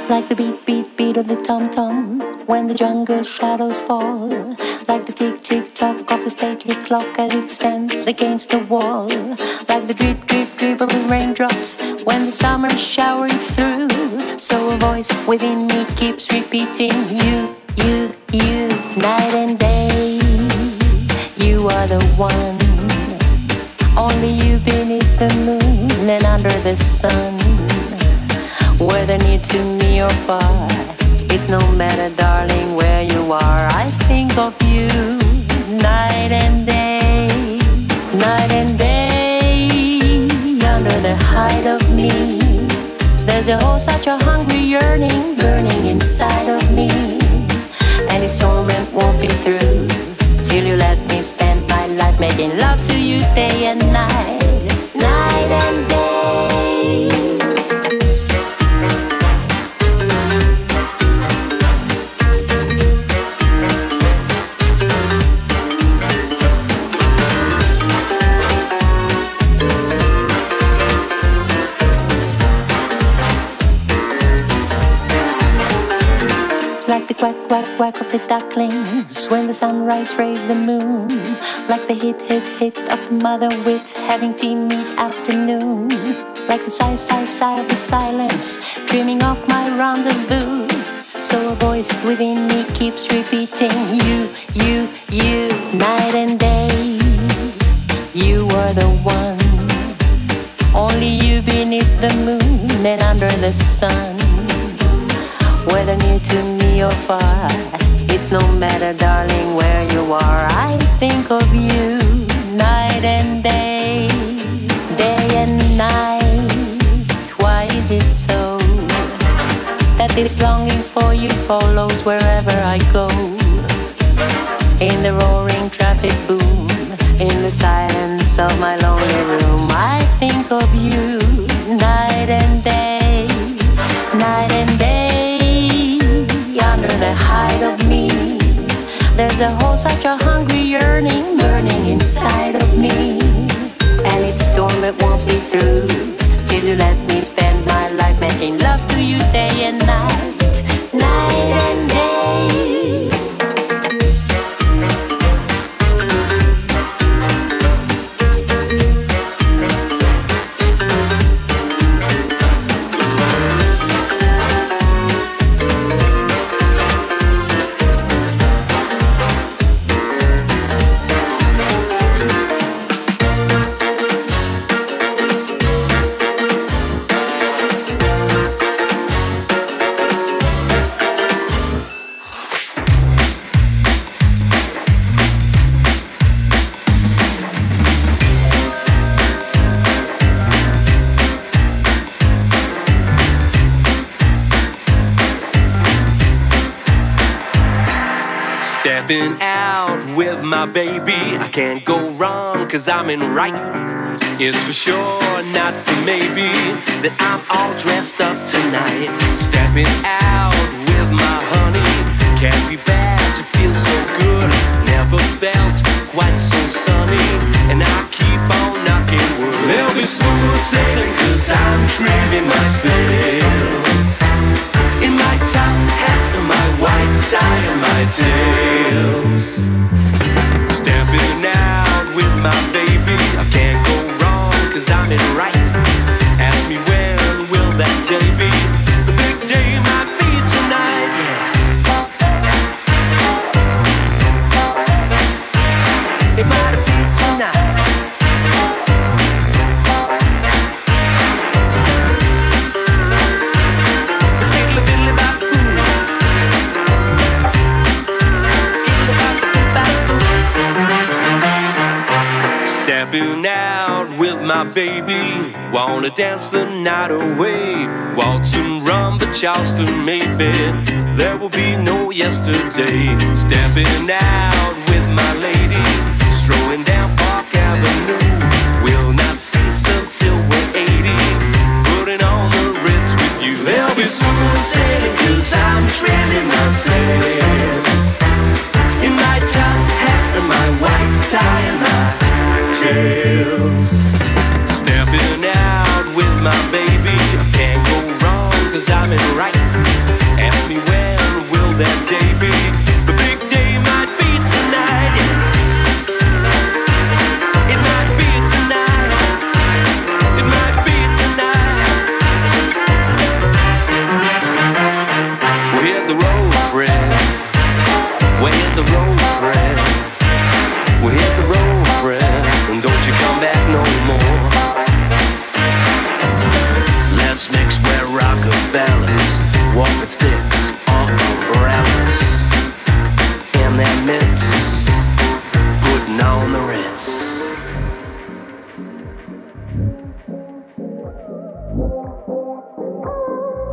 Like the beat, beat, beat of the tom-tom when the jungle shadows fall. Like the tick, tick, tock of the stately clock as it stands against the wall. Like the drip, drip, drip of the raindrops when the summer is showering through. So a voice within me keeps repeating, you, night and day. You are the one, only you beneath the moon and under the sun. Whether near to me or far, it's no matter, darling, where you are. I think of you night and day, night and day. Under the height of me, there's a whole such a hungry yearning burning inside of me, and its torment won't be through till you let me spend my life making love to you day and night, night and day. Like the quack, quack, quack of the ducklings when the sunrise rays the moon. Like the hit, hit, hit of the mother wit having tea mid-afternoon. Like the sigh, sigh, sigh of the silence dreaming of my rendezvous. So a voice within me keeps repeating, you, night and day. You are the one, only you beneath the moon and under the sun. Whether near to me or far, it's no matter, darling, where you are. I think of you night and day, day and night. Why is it so that this longing for you follows wherever I go? In the roaring traffic boom, in the silence of my lonely room, I think of you night and day, night and day. Under the height of me, there's a whole such a hungry yearning burning inside of me, and its torment won't be through till you let me spend my life making love to you day and night, night and day. Stepping out with my baby, I can't go wrong cause I'm in right. It's for sure, not for maybe, that I'm all dressed up tonight. Stepping out with my honey, can't be bad to feel so good. Never felt quite so sunny, and I keep on knocking wood. There'll be smooth sailing cause I'm treating myself in my top hat and my white tie and my tails. Stepping out with my baby, I can't go wrong cause I'm in right. Ask me when will that day be? The big day might be tonight, yeah. It might be tonight. Stepping out with my baby, wanna dance the night away. Waltz and rumba, Charleston maybe, there will be no yesterday. Stepping out with my lady, strolling down Park Avenue. We'll not cease until we're 80, putting on the Ritz with you. There'll be smooth sailing cause I'm training myself in my top hat and my white tie and my tails. Stepping out with my baby, I can't go wrong cause I'm in right.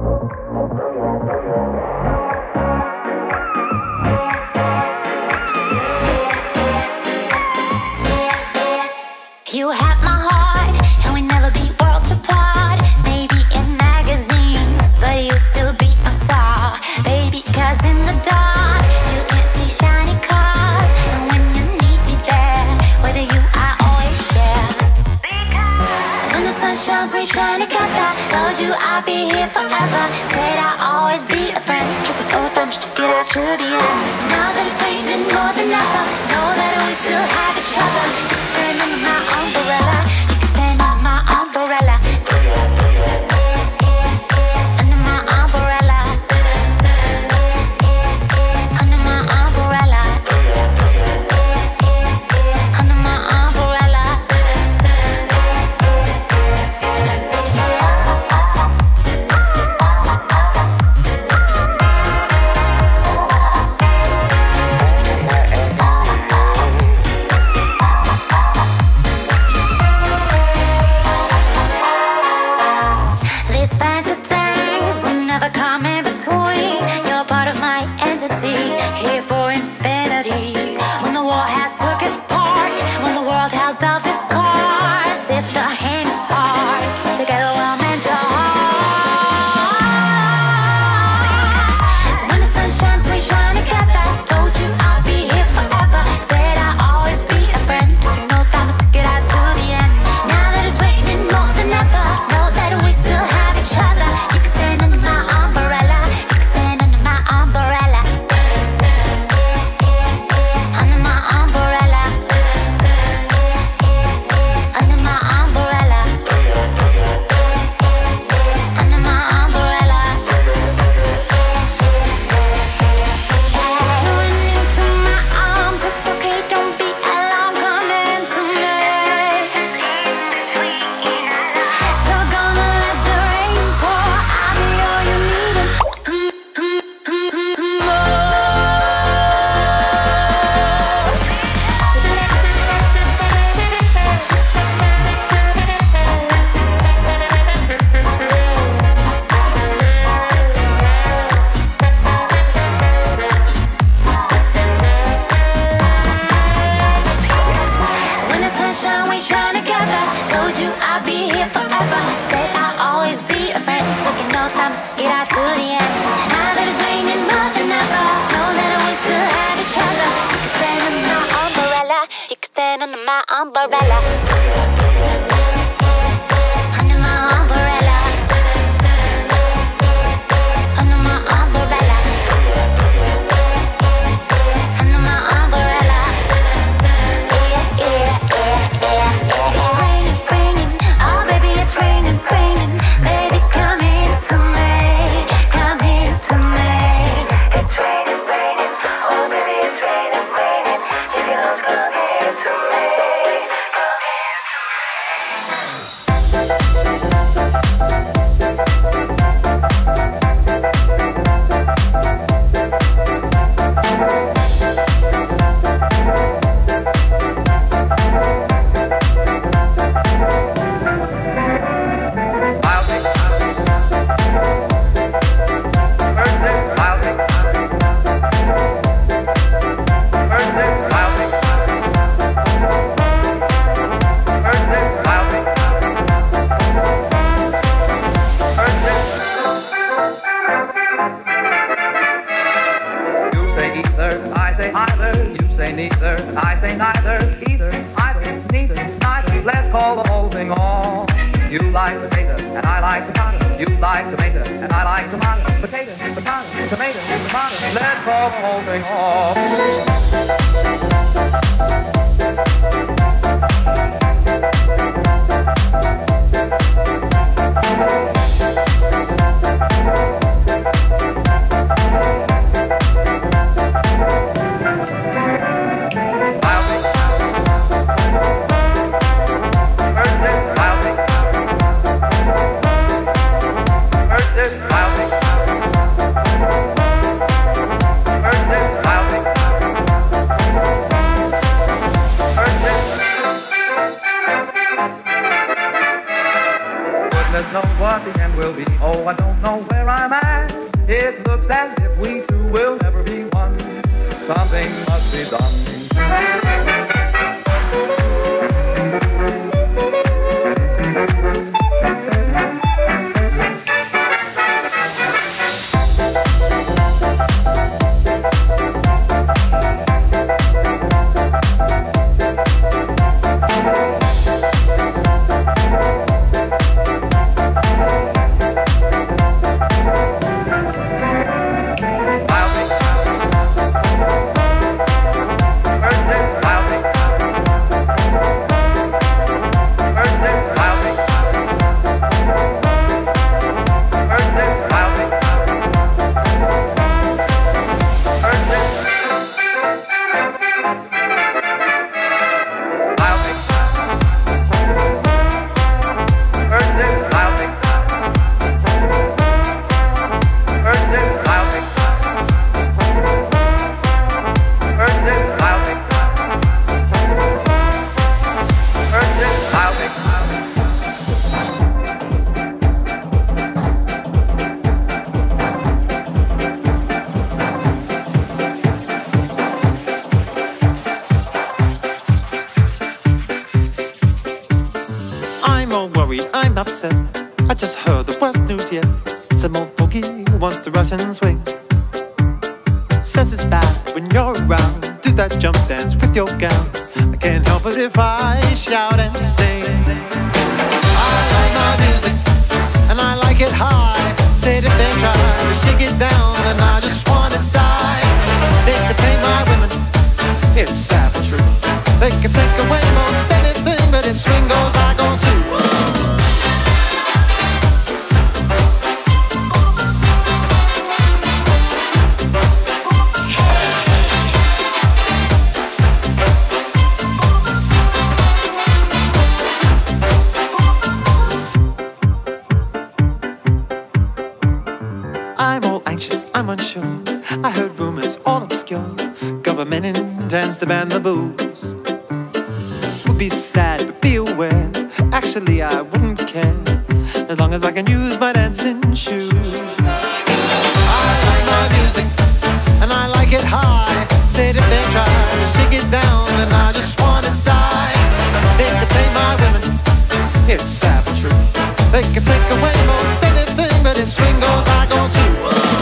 You have my heart, and we never be worlds apart. Maybe in magazines, but you still be a star, baby. 'Cause in the dark, you can't see shiny cars, and when you need me there, whether you I always share. When the sun shines, we shine together. Told you I'll be here forever. Said I'll always be a friend. Took a couple times to get out to the end. Now that it's raining more than ever, know that we still have each other. Stand under my umbrella. You can stand under my umbrella. Under my umbrella. Under my umbrella. Under my umbrella. These fancy things will never come in between. You're part of my entity, here for infinity. When the war has took its part, when the world has dealt its cards, if the hand is hard, together we'll mend your heart. When the sun shines, we shine together. Told you I'll be here forever. Said I'll always be a friend. Took no time to get out to the end. Now that it's raining more than ever, know that we still have each other. You can stand under my umbrella. You can stand under my umbrella. Under my umbrella. Under my umbrella. Under my umbrella. Going into my arms, it's okay, don't be alarmed. Come into me. So gonna let the rain pour. I'll be all you need. When the sun shine, we shine together. Told you I'll be here forever. Said I'll always be a friend. Taking no time to get out to the end. Now that it's raining more than ever, know that we still have each other. You can stand under my umbrella. You can stand under my umbrella. Under my umbrella. Under my umbrella. Under my umbrella. Yeah, yeah, yeah, yeah. It's raining, raining. Oh, baby, it's raining, raining. Baby, come into me. Come into me. It's raining, raining. Oh, baby, it's raining, raining. If you just come into me. You say either, I say either. You say neither, I say neither. Either, either, neither, neither. Let's call the whole thing off. You like potato, and I like tomato. You like tomato, and I like tomato. Potato, potato, tomato, tomato. Let's call the whole thing off. where I'm at. It looks as if we two will never be one. Something must be done. I'm upset. I just heard the worst news yet. Some old boogie wants to rush and swing. Says it's bad when you're around. Do that jump dance with your gown. I can't help it if I shout and sing. I like my music and I like it high. Said if they try to shake it down, then I just wanna die. They can take my women, it's sad but true. They can take away most anything, but if swing goes, I go too. I'm all anxious, I'm unsure. I heard rumors all obscure. Government intends to ban the booze. Would be sad, but be aware. Actually, I wouldn't care, as long as I can use my dancing shoes. I like my music, and I like it high. Said if they try to shake it down, then I just wanna die. They can take my women, it's sad but true. They can take away most anything, but if swing goes, I go too.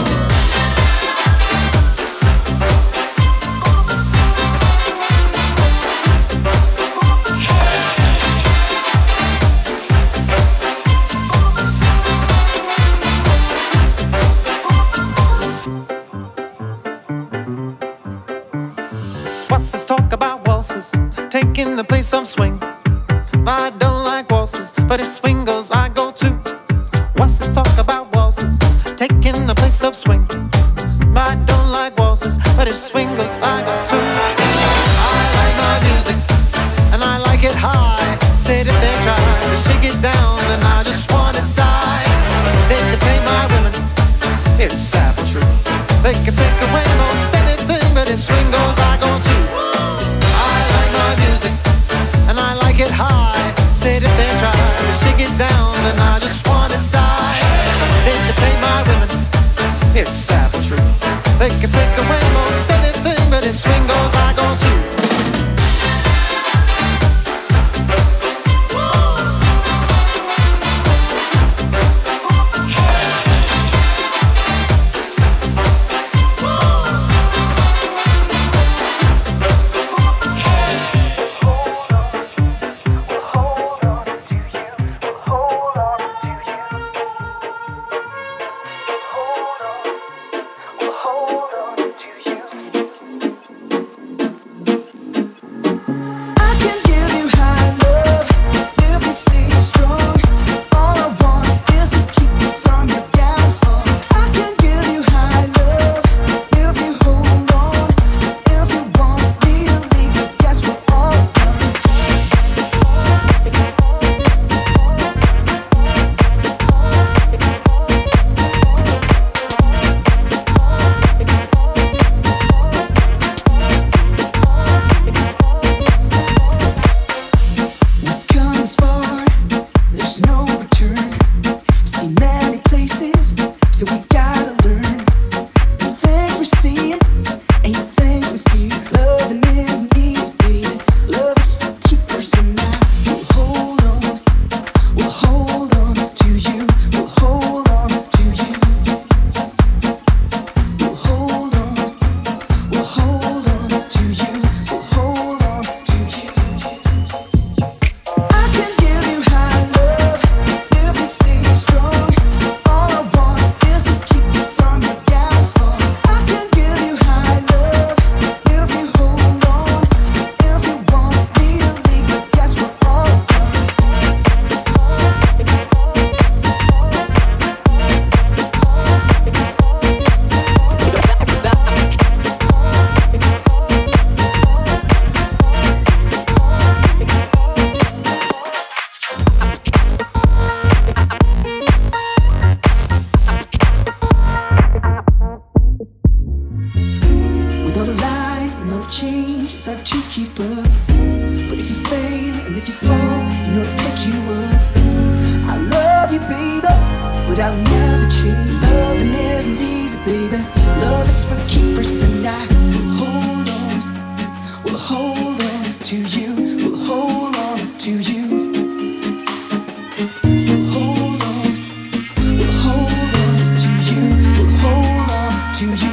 What's this talk about waltzes taking the place of swing? I don't like waltzes, but if swing goes, I go too. What's this talk about waltzes taking the place of swing? I don't like waltzes, but if swing goes, I go too. I like my music, and I like it high. Said if they try to shake it down, then I just wanna die. They can take my women, it's sad but true. They can take away most anything, but if swing goes, I go too. I like my music, and I like it high. Said if they try to shake it down, then I just wanna die. They can take my women, it's sad but true. They can take away most anything, but if swing goes, I go too. keep up. But if you fail and if you fall, you know to pick you up. I love you, baby, but I'll never change. Loving isn't easy, baby. Love is for keepers, and I will hold on. Will hold on to you. Will hold on to you. Will hold on. Will hold on to you. Will hold on to you.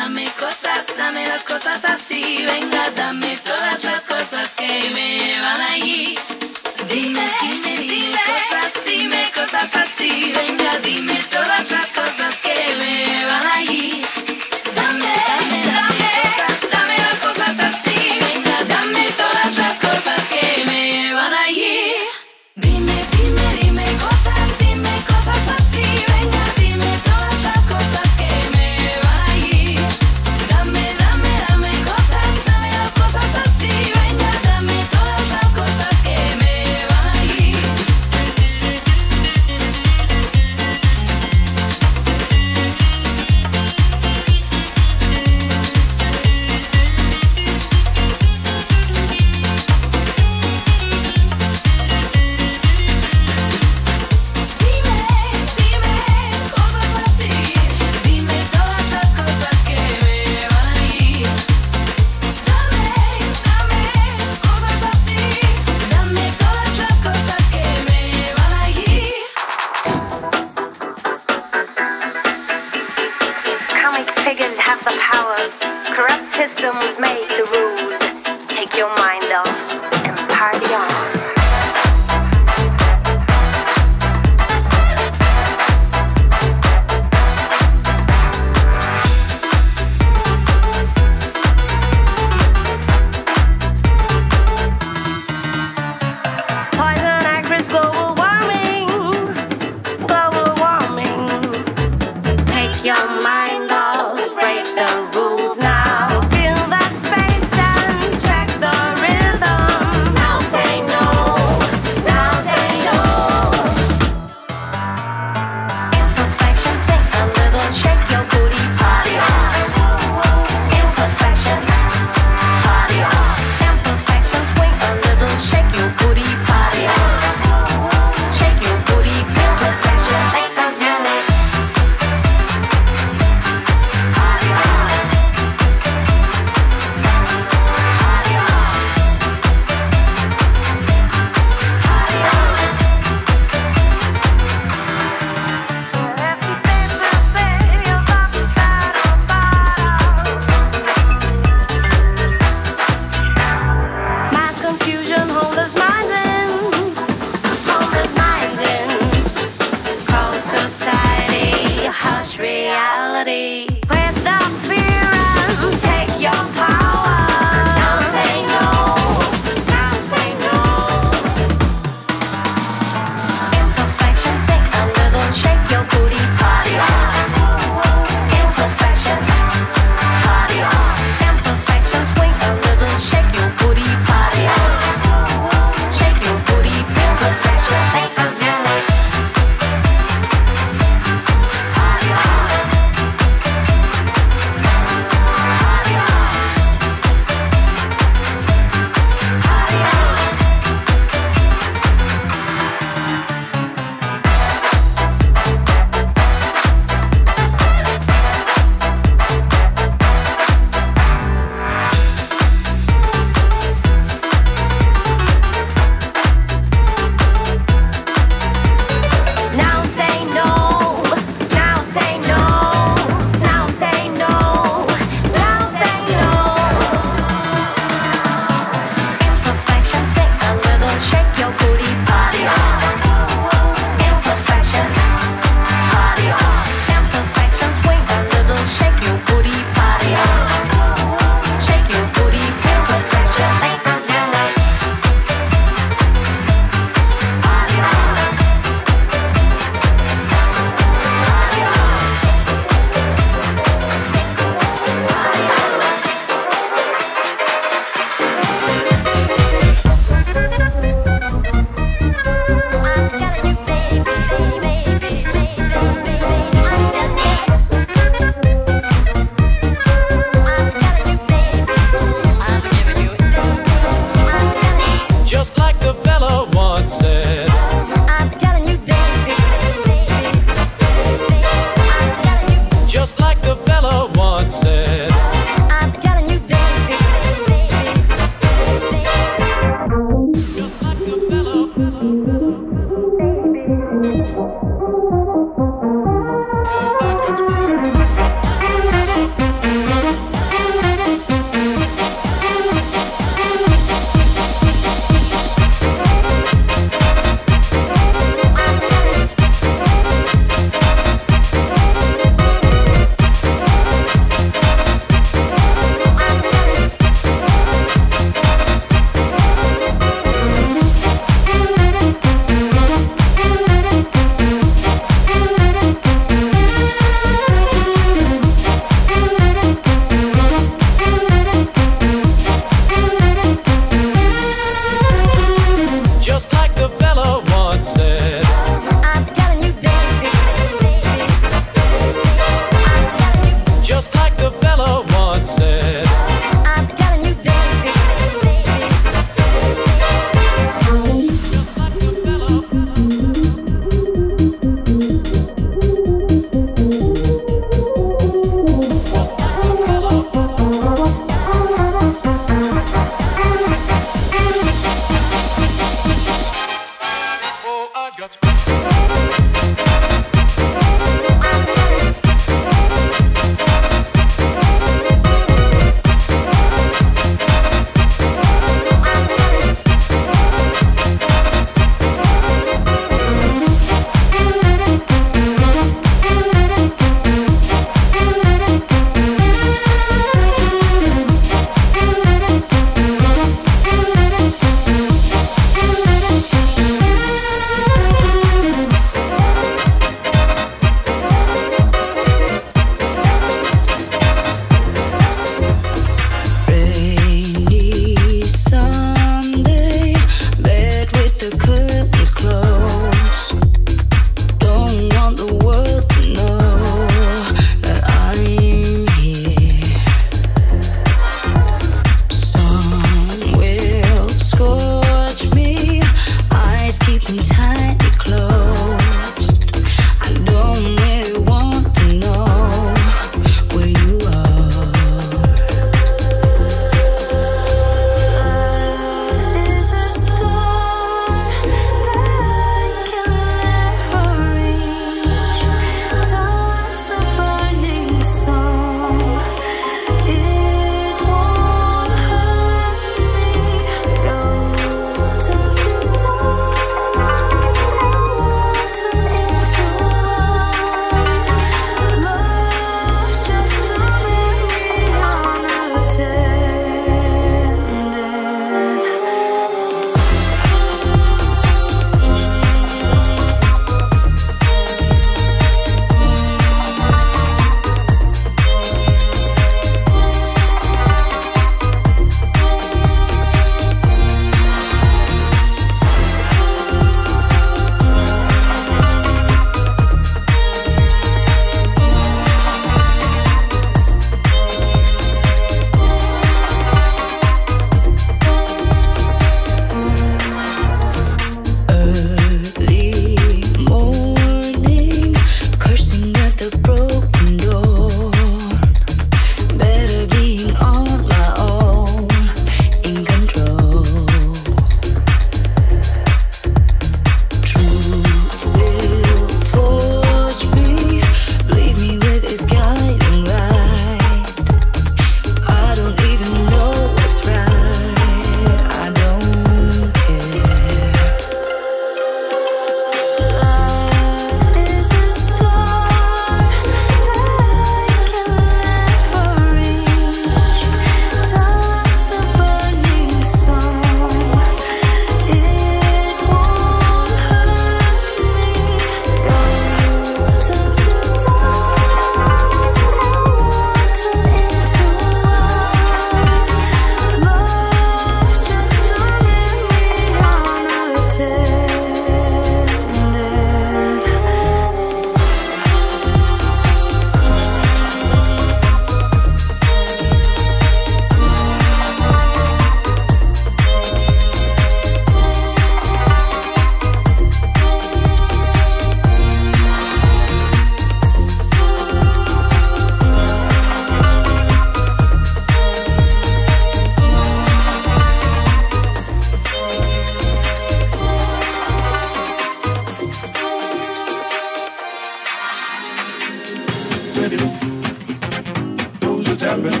Who's a tapping?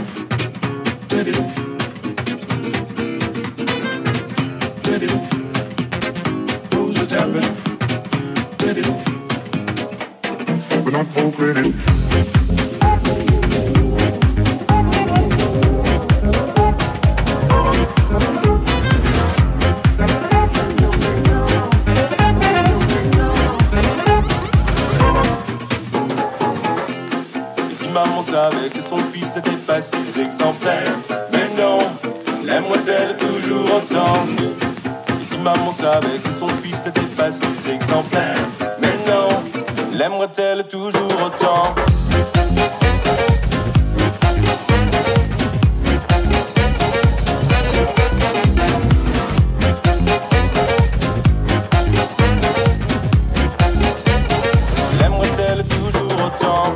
Who's a tapping? Open up for credit. Maman savait que son fils n'était pas si exemplaire. Mais non, l'aimerait-elle toujours autant? Et si maman savait que son fils n'était pas si exemplaire? Mais non, l'aimerait-elle toujours autant? L'aimerait-elle toujours autant?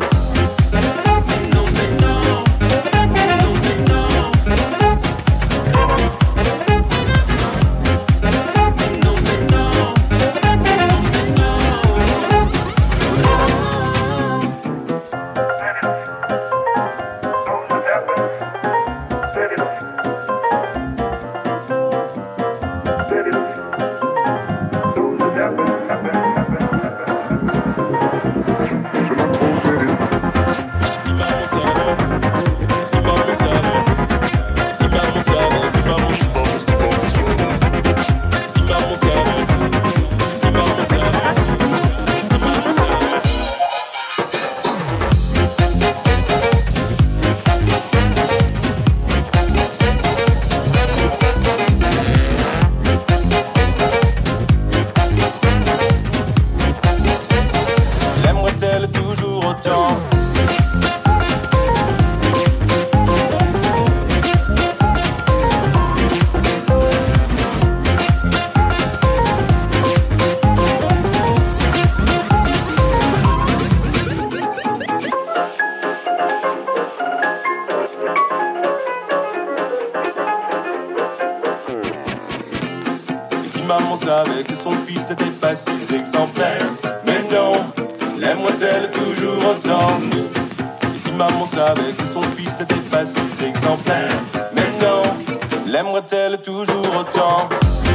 Maman savait que son fils n'était pas si exemplaire. Mais non, l'aimerait-elle toujours autant? Et si maman savait que son fils n'était pas si exemplaire? Mais non, l'aimerait-elle toujours autant?